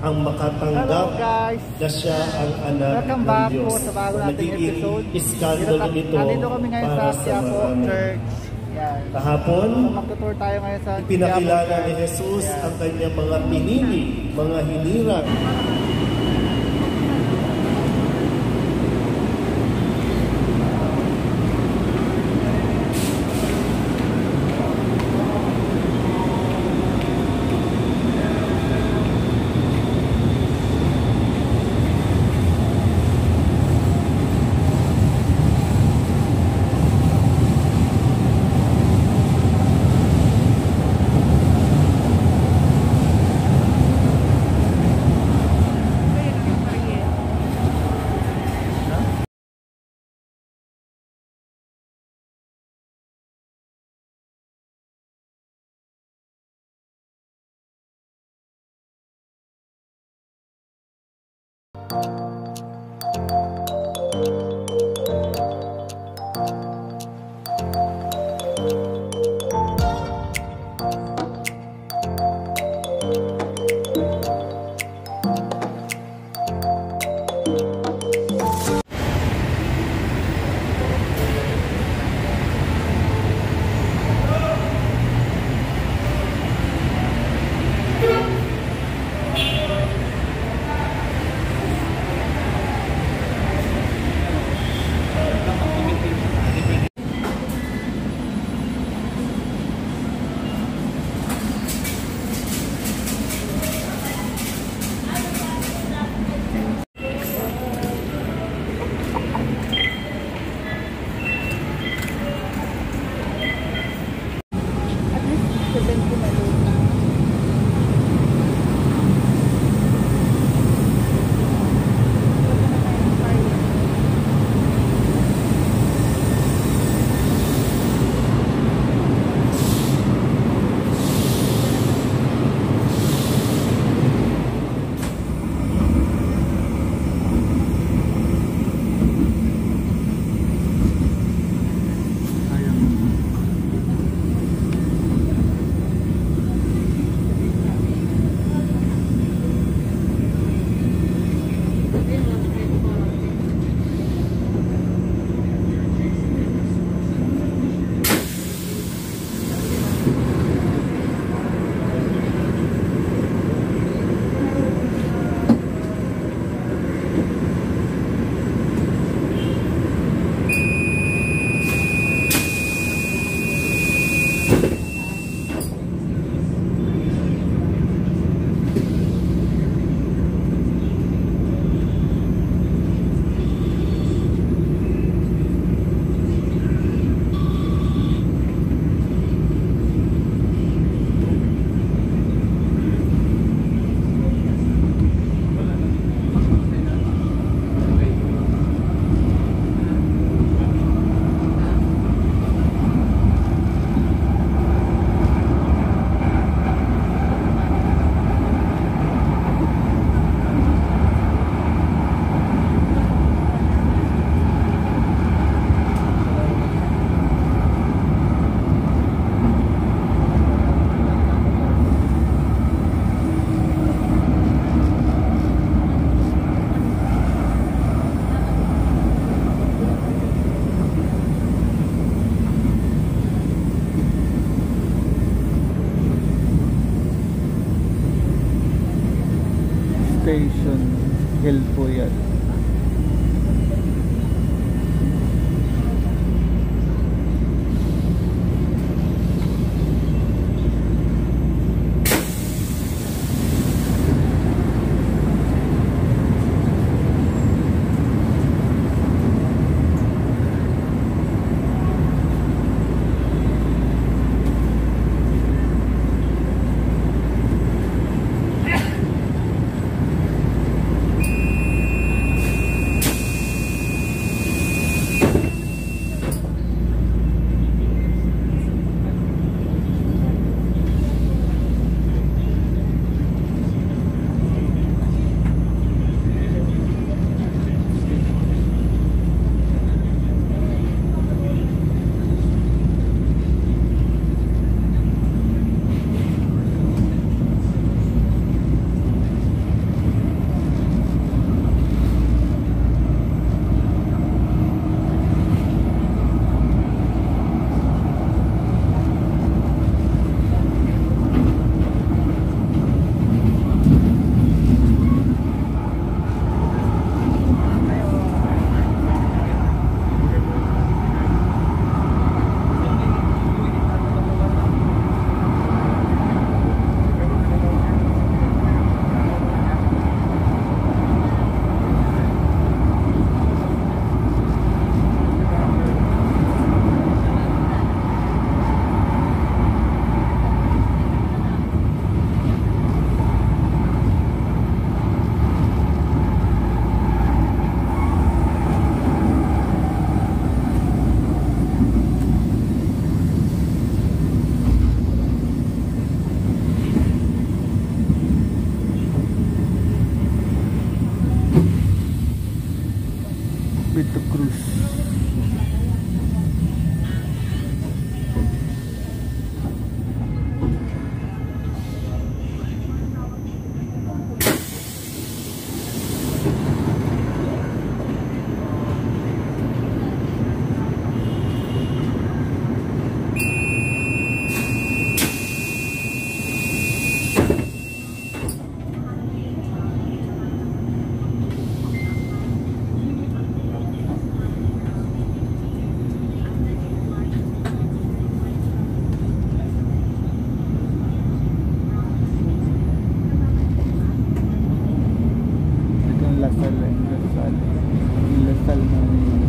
ang makatanggap na siya ang anak ng Diyos. Nagiging iskandalo ito para sa marami. Kahapon, pinakilala ni Jesus ang kanyang mga pinili, mga hinirang. Station Hill po yan. Vito Cruz. Lasal Manila.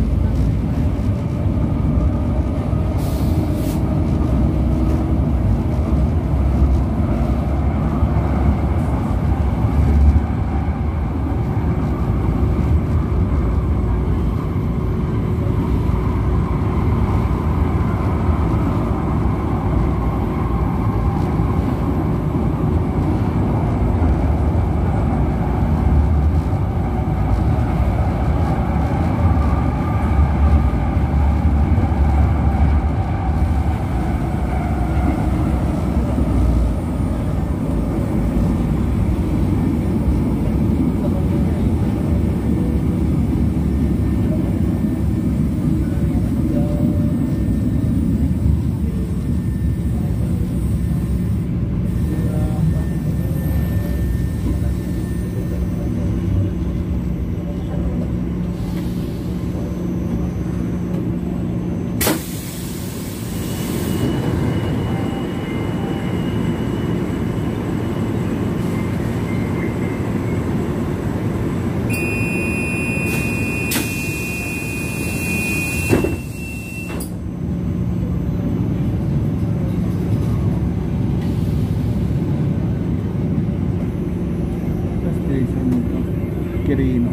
Quirino.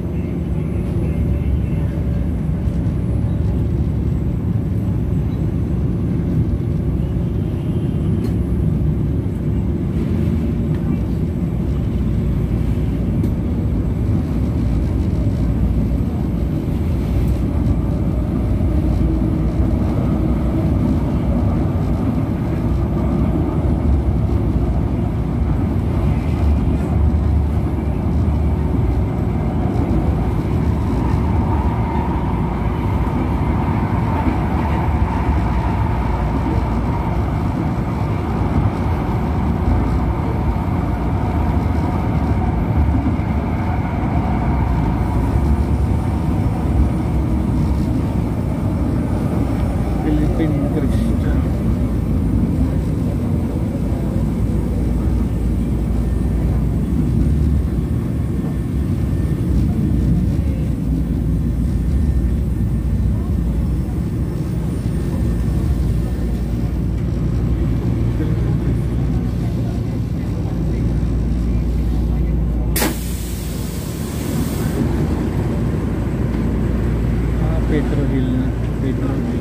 Petro Hill na. Petro Hill.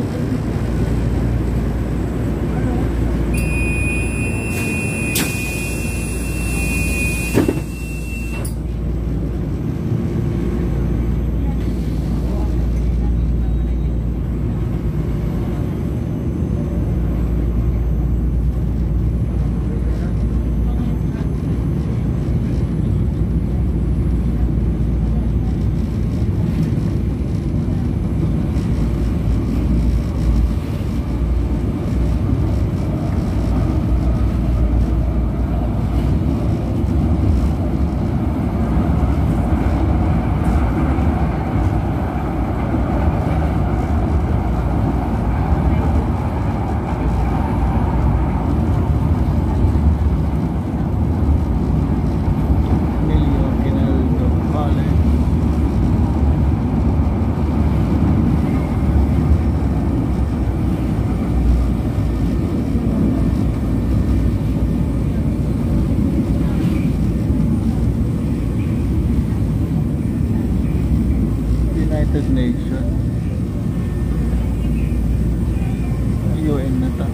United Nations. UN na ta.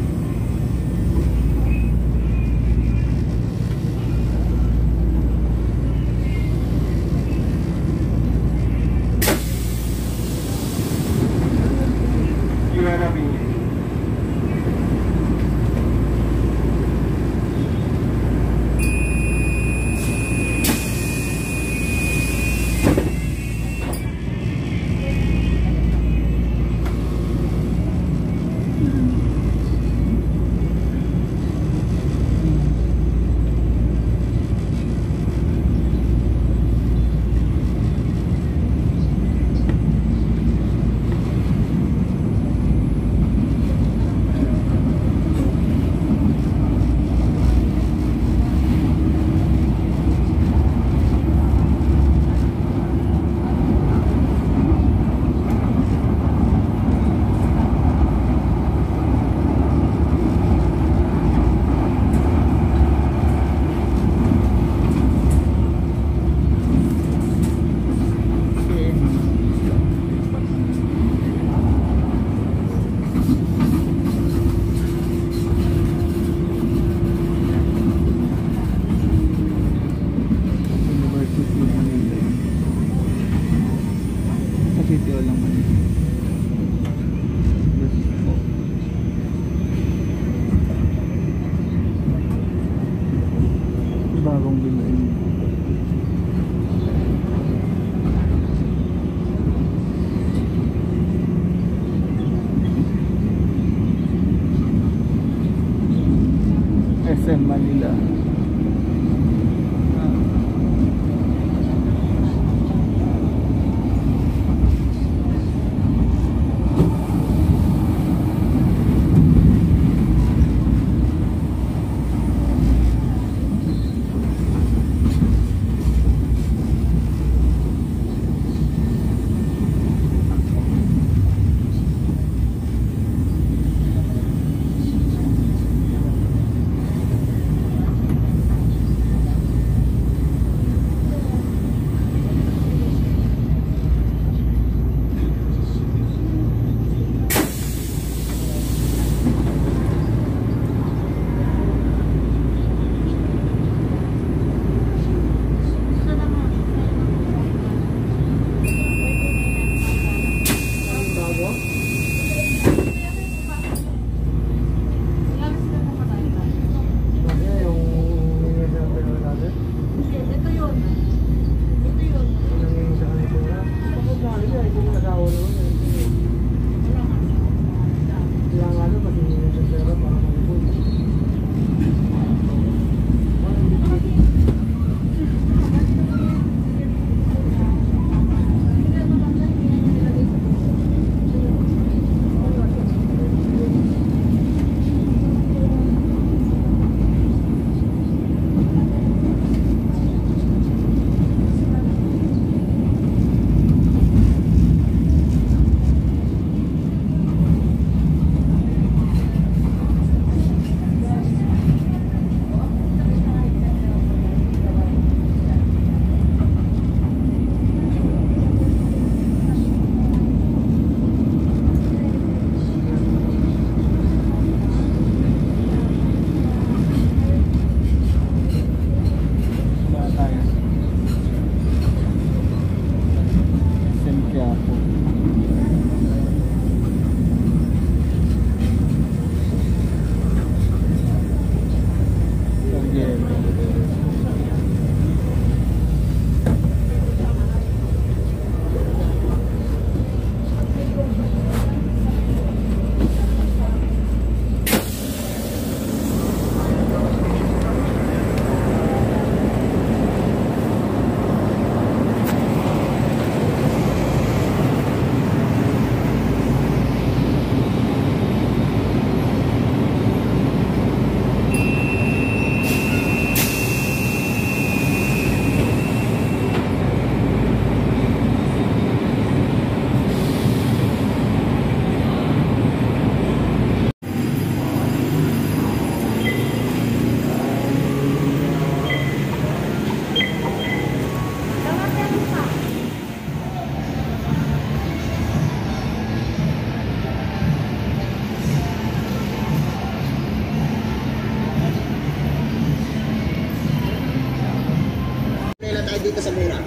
tayo dito sa mura.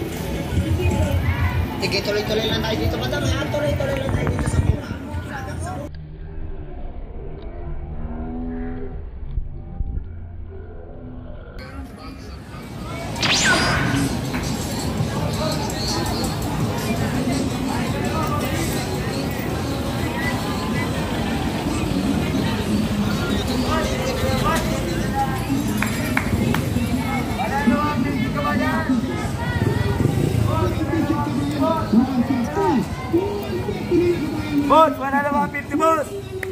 Sige, tuloy-tuloy lang tayo dito. Madam, tuloy-tuloy lang tayo dito sa mura. Boss, wala na mga 50, boss!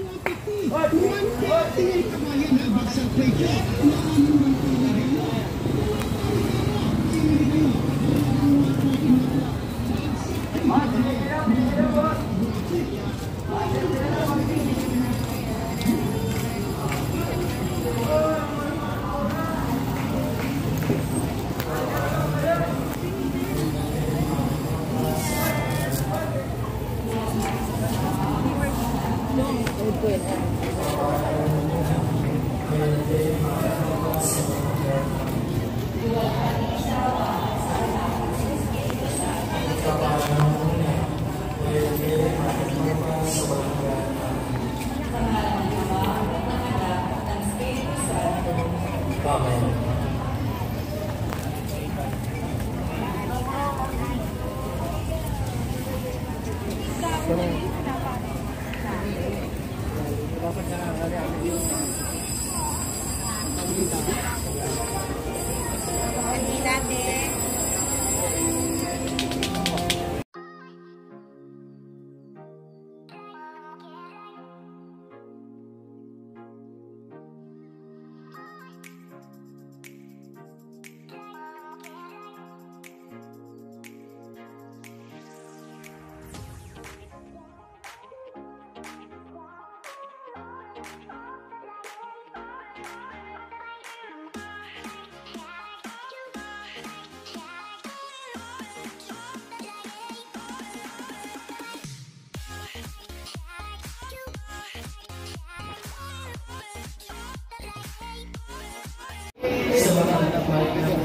Sa mga tapat ng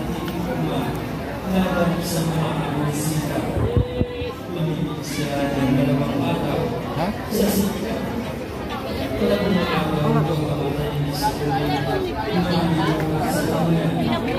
laban sa mga kamisita. Lumibig siya ng dalawang araw sa sika. Tulad ng araw ng kamatay ni Saul, lumamig sa tangan,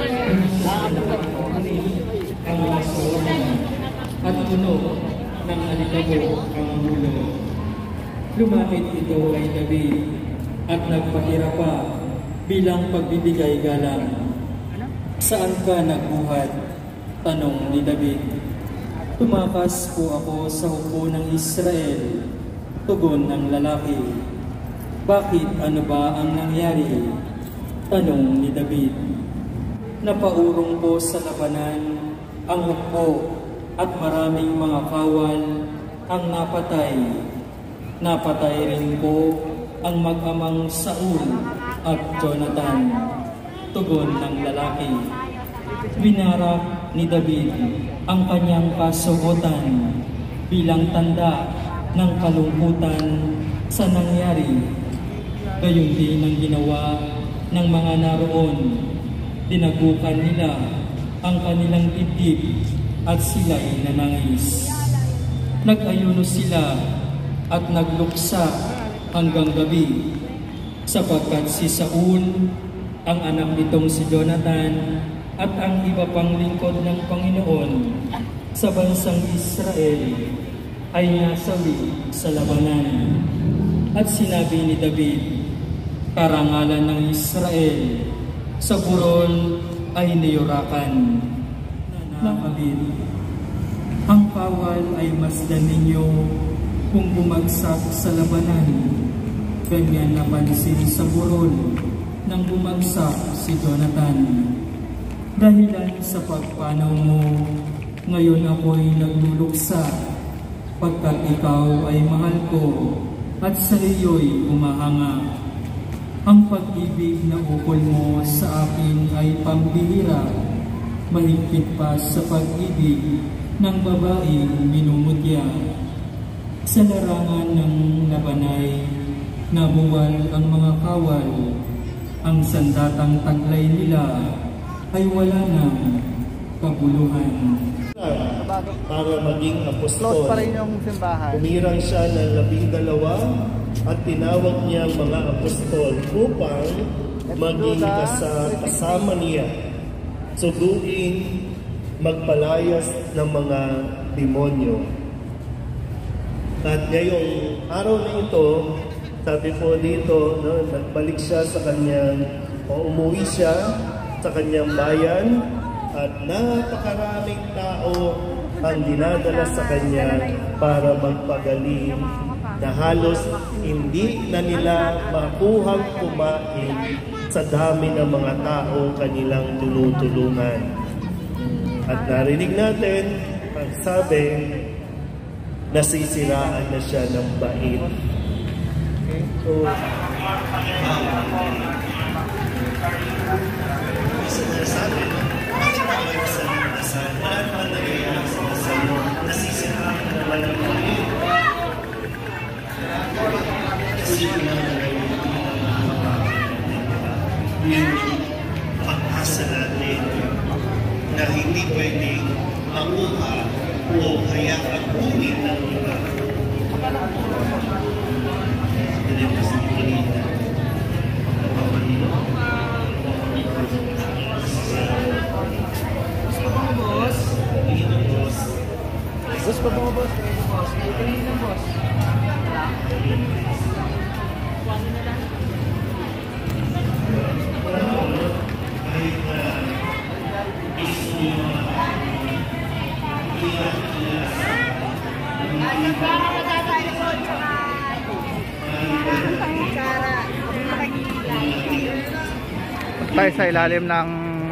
ang mga suwan, at puno ng alikabo ang ulo. Lumapit ito kay David at nagpahirap pa bilang pagbibigay galang. Saan ka nagbuhat? Tanong ni David. Tumakas po ako sa hukbo ng Israel. Tugon ng lalaki. Bakit, ano ba ang nangyari? Tanong ni David. Napaurong po sa labanan ang hukbo at maraming mga kawal ang napatay. Napatay rin po ang mag-amang Saul at Jonathan. Tugon ng lalaki. Winarak ni David ang kanyang kasuotan bilang tanda ng kalungkutan sa nangyari. Gayon din ang ginawa ng mga naroon. Dinagukan nila ang kanilang dibdib at sila'y nanangis. Nag-ayuno sila at nagluksa hanggang gabi, sapagkat si Saul, ang anak nitong si Jonathan, at ang iba pang lingkod ng Panginoon sa bansang Israel ay nasawi sa labanan. At sinabi ni David, karangalan ng Israel sa burol ay niyurakan. Nakabit, ang kawal ay masdan ninyo kung bumagsak sa labanan. Ganyan napansin sa burol nang bumagsak si Jonathan. Dahilan sa pagpanaw mo, ngayon ako'y nagluluksa, pagkat ikaw ay mahal ko at sa iyo'y umahanga. Ang pag-ibig na ukol mo sa akin ay pambihira, mahigpit pa sa pag-ibig ng babaeng minumutya. Sa larangan ng labanay, nabuwal ang mga kawal, ang sandatang taglay nila ay wala na. kabuluhan. Para maging apostol. Close pa rin yung simbahan. Umirang siya ng 12 at tinawag niya ang mga apostol upang maging kasama niya. Suguin magpalayas ng mga demonyo. At ngayong araw na ito, sabi po dito, no, nagbalik siya sa kanyang, o umuwi siya sa kanyang bayan, at napakaraming tao ang dinadala sa kanya para magpagaling na halos hindi na nila makuhang kumain sa dami ng mga tao kanilang tinutulungan. At narinig natin ang sabi, nasisiraan na siya ng bait. Okay, so sabi, wala naman nangyayari sa dasal, nasisiraan na naman ng bait. Kasi yung pag-asa natin na hindi pwedeng makuha o hayaan ulit ng iba. Boss pa ba boss? Boss. Tayo sa ilalim ng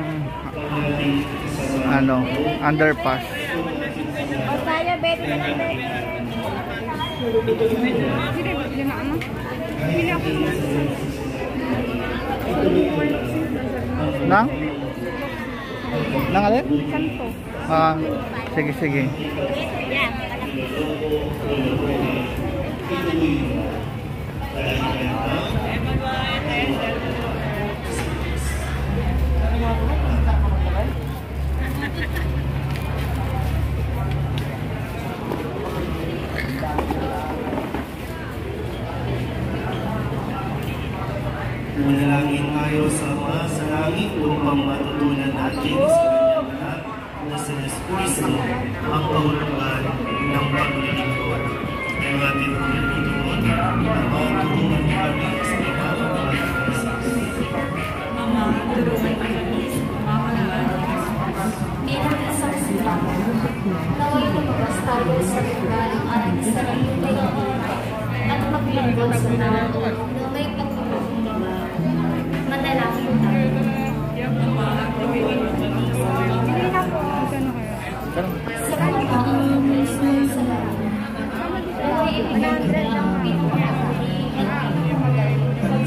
underpass. Nang alin? Kanto. Sige. Manalangin tayo sama sa langit upang matutunan natin sa kanyang anak na si Jesus Cristo ang kahulugan ng paglilingkod. Ang ating pagtutulungan na matulungan kami sa ibabaw ng Ama, tulungan kami sa pamamalaan ng Kristus. Bilang isang simbahan, naway lumabas tayo sa lugar ng ating sariling kayahan at maglingkod sa tao na may pagtutulong nila. Manalangin tayo. Sa kanyang Kristus sa lahat, naway ibigay ng pinagkakari at pinagkakari.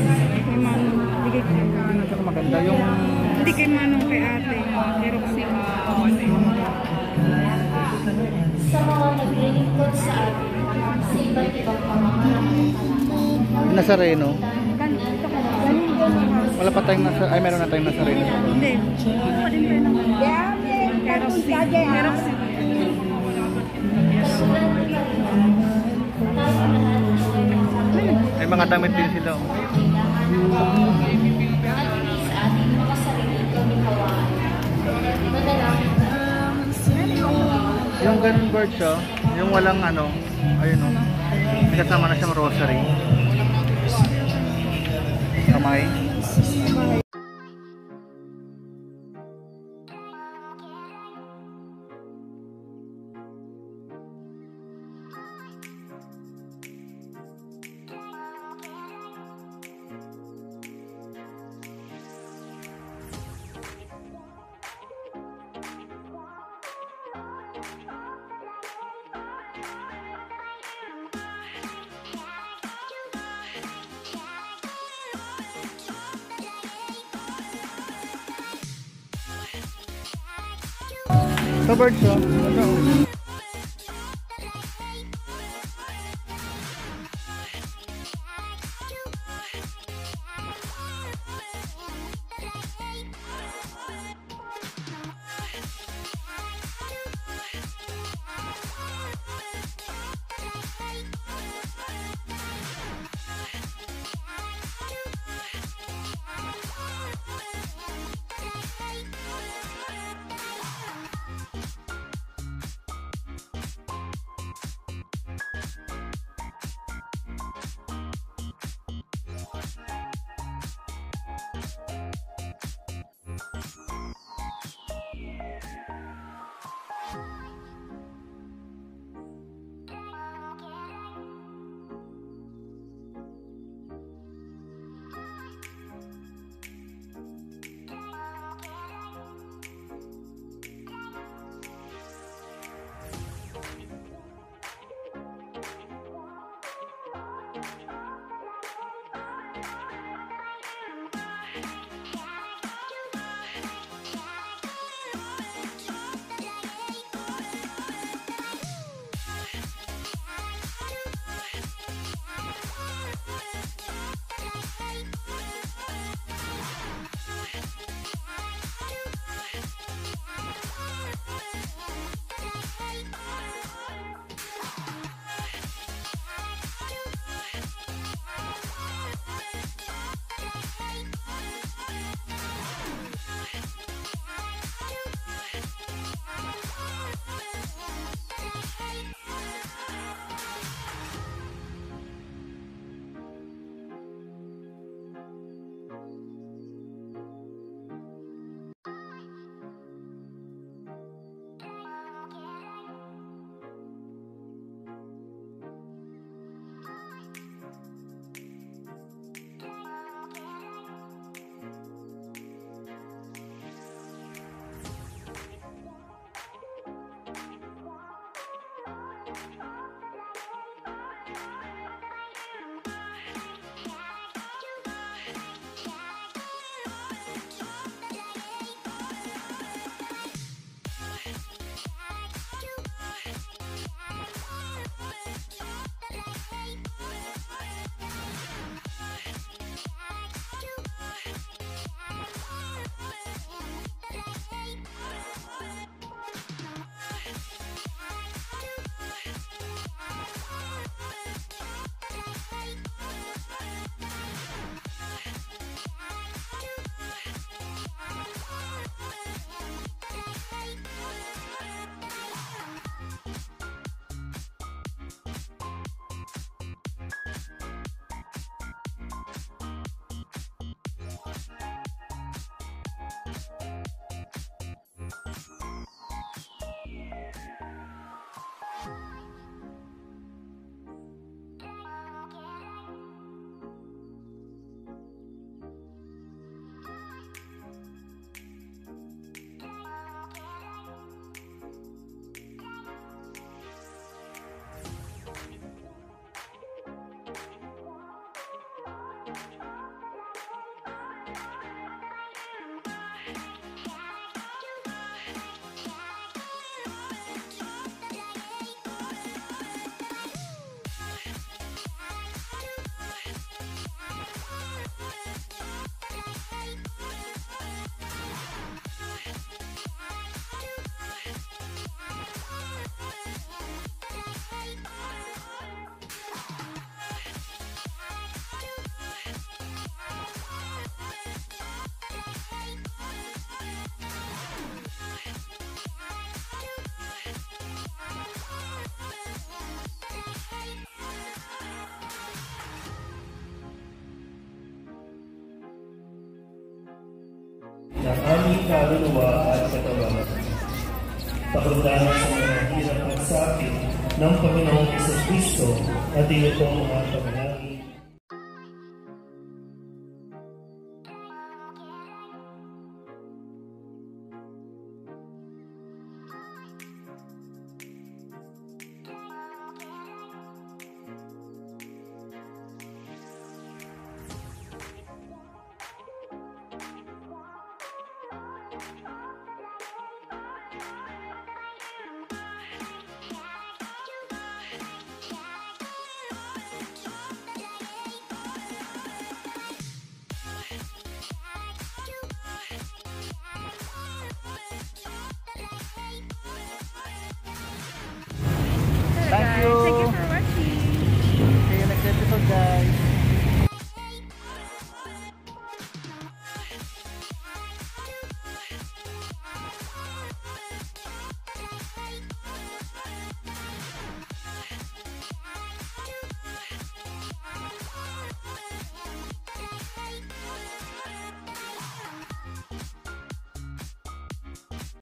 Maganda yung hindi kay Manong kay ate, Roxy. Sa mga naglilingkod sa atin, sa iba't ibang pamamaraan. Nazareno. Wala pa tayong meron na tayong Nazareno. Hindi. Pa din tayo ng kay Roxy. May mga damit din sila. Yung ganun bird siya, yung walang ayun may kasama na siyang rosary. Kamay. Sa bird siya. kaluluwa at katawan. Pakundahan sa mga hirap at sakit ng Panginoong Jesucristo at iyo pong mga panalangin. Thank you. Thank you for watching. See you next episode, guys.